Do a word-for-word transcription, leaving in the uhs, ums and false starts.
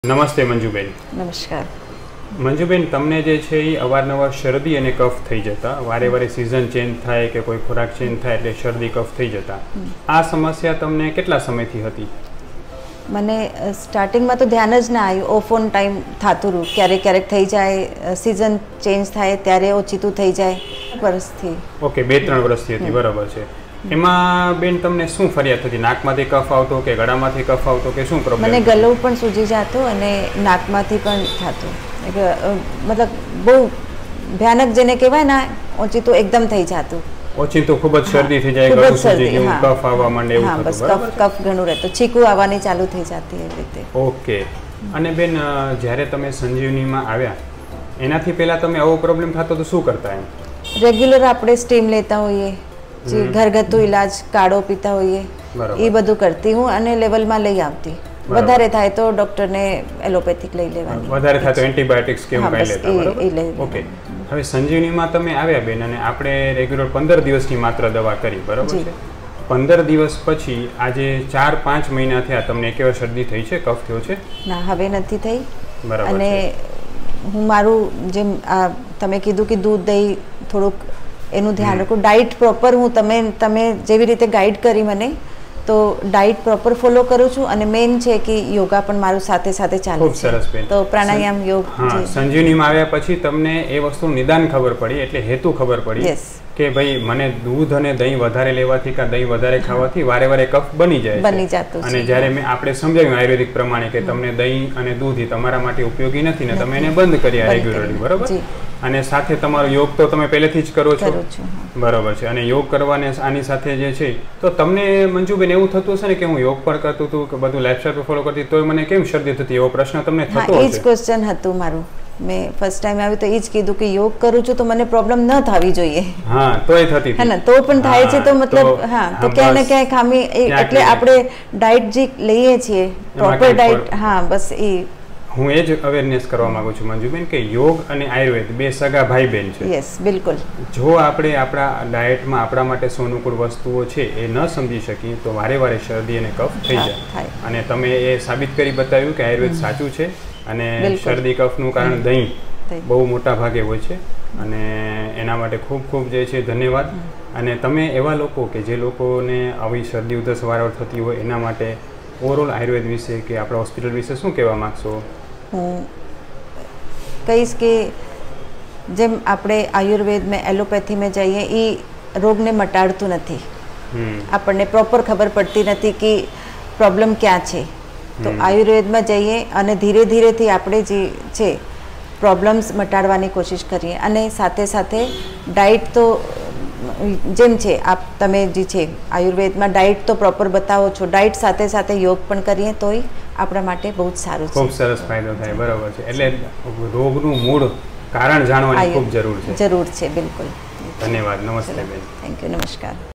નમસ્તે મંજુબેન. નમસ્કાર મંજુબેન, તમને જે છે એ અવારનવાર શરદી અને કફ થઈ જતા, વારે વારે સિઝન ચેન્જ થાય કે કોઈ ખોરાક ચેન્જ થાય એટલે શરદી કફ થઈ જતા, આ સમસ્યા તમને કેટલા સમયથી હતી? મને સ્ટાર્ટિંગમાં તો ધ્યાન જ ના આવ્યું. ઓફ ઓન ટાઈમ થતું રહ્યું, ક્યારેક ક્યારેક થઈ જાય, સિઝન ચેન્જ થાય ત્યારે ઓછીતું થઈ જાય. વર્ષથી. ઓકે, બે ત્રણ વર્ષથી હતી, બરાબર છે. એમાં બેન તમને શું ફરિયાદ થતી? નાકમાંથી કફ આવતો કે ગળામાંથી કફ આવતો કે શું પ્રોબ્લેમ? મને ગળું પણ સૂજી જતો અને નાકમાંથી પણ થતું. મતલબ બહુ ભયાનક જેને કહેવાય ને, ઓછીતું એકદમ થઈ જતું. ઓછીતું ખૂબ જ શરદી થઈ જાય, ગળું સૂજી ગયું, કફ આવવા માંડે એવું થતું. બસ કફ કફ ઘણું રહેતું, છીકું આવવાની ચાલુ થઈ જતી એવી રીતે. ઓકે. અને બેન, જ્યારે તમે સંજીવનીમાં આવ્યા એનાથી પહેલા તમે આવો પ્રોબ્લેમ થતો તો શું કરતા? એમ રેગ્યુલર આપણે સ્ટીમ લેતા હોઈએ, જે ઘરગથ્થુ ઇલાજ, કાળો પીતા હોઈએ, એ બધું કરતી હું અને લેવલમાં લઈ આવતી. વધારે થાય તો ડોક્ટરને એલોપેથિક લઈ લેવાની. વધારે થાય તો એન્ટીબાયોટિક્સ કે એવું કંઈ લેતા, બરાબર? ઓકે. હવે સંજીવનીમાં તમે આવ્યા બેન, અને આપણે રેગ્યુલર પંદર દિવસની માત્ર દવા કરી, બરાબર છે? પંદર દિવસ પછી આજે ચાર પાંચ મહિના થયા, તમને કેવા શરદી થઈ છે, કફ થયો છે? ના, હવે નથી થઈ. બરાબર. અને હું મારું જેમ તમે કીધું કે દૂધ દહીં થોડુંક એનું ધ્યાન રાખું, ડાયટ પ્રોપર હું તમે તમે જેવી રીતે ગાઈડ કરી મને, તો ડાયટ પ્રોપર ફોલો કરું છું. અને મેઇન છે કે યોગા પણ મારું સાથે સાથે ચાલે છે. ખૂબ સરસ બેન. તો પ્રાણાયામ, યોગ. હા, સંજીવનીમાં આવ્યા પછી તમને એ વસ્તુનું નિદાન ખબર પડી, એટલે હેતુ ખબર પડી કે ભાઈ મને દૂધ અને દહીં વધારે લેવાથી કે દહીં વધારે ખાવાથી વારે વારે કફ બની જાય બની જતું. અને જ્યારે મેં આપણે સમજાવ્યું આયુર્વેદિક પ્રમાણે કે તમને દહીં અને દૂધ તમારા માટે ઉપયોગી નથી ને તમે એને બંધ કર્યા રેગ્યુલરલી, બરાબર? અને સાથે તમારો યોગ તો તમે પહેલેથી જ કરો છો, બરાબર છે? અને યોગ કરવાને આની સાથે જે છે, તો તમને મંજુબેન એવું થતું હશે ને કે હું યોગ પણ કરતું હતું કે બધું લાઈફસ્ટાઈલ ફોલો કરતી, તો મને કેમ શરદી થતી, એવો પ્રશ્ન તમને થતો હશે? એ જ ક્વેશ્ચન હતું મારું. મેં ફર્સ્ટ ટાઈમ આવ્યું તો એ જ કીધું કે યોગ કરું છું તો મને પ્રોબ્લેમ ન થવી જોઈએ. હા, તોય થતી હે ને, તો પણ થાય છે. તો મતલબ હા, તો ક્યાંય ને ક્યાંય ખામી, એટલે આપણે ડાયટ જે લઈએ છીએ, પ્રોપર ડાયટ, હા બસ એ હું એ જ અવેરનેસ કરવા માંગુ છું મંજુબેન કે યોગ અને આયુર્વેદ બે સગા ભાઈ બહેન છે. યસ, બિલકુલ. જો આપણે આપણા ડાયટમાં આપણા માટે અનુકૂળ વસ્તુઓ છે એ ન સમજી શકીએ તો વારે વારે શરદી અને કફ થઈ જાય. અને તમે એ સાબિત કરી બતાવ્યું કે આયુર્વેદ સાચું છે. અને શરદી કફનું કારણ દહીં બહુ મોટા ભાગે હોય છે. અને એના માટે ખૂબ ખૂબ જે છે ધન્યવાદ. અને તમે એવા લોકો કે જે લોકોને આવી શરદી ઉધરસ વારંવાર થતી હોય એના માટે ઓવરઓલ આયુર્વેદ વિશે કે આપણા હોસ્પિટલ વિશે શું કહેવા માગશો? હું કહીશ કે જેમ આપણે આયુર્વેદમાં, એલોપેથીમાં જઈએ, એ રોગને મટાડતું નથી. આપણને પ્રોપર ખબર પડતી નથી કે પ્રોબ્લેમ ક્યાં છે. તો આયુર્વેદમાં જઈએ અને ધીરે ધીરેથી આપણે જે છે પ્રોબ્લેમ્સ મટાડવાની કોશિશ કરીએ. અને સાથે સાથે ડાયટ તો જેમ છે, આપ તમે જે છે આયુર્વેદમાં ડાયટ તો પ્રોપર બતાવો છો, ડાયટ સાથે સાથે યોગ પણ કરીએ તોય આપણા માટે બહુ જ સારું છે. ખૂબ સરસ ફાયદો થાય, બરાબર છે? એટલે રોગનું મૂળ કારણ જાણવાની ખૂબ જરૂર છે. જરૂર છે, બિલકુલ. ધન્યવાદ. નમસ્તે બેન. Thank you. નમસ્કાર.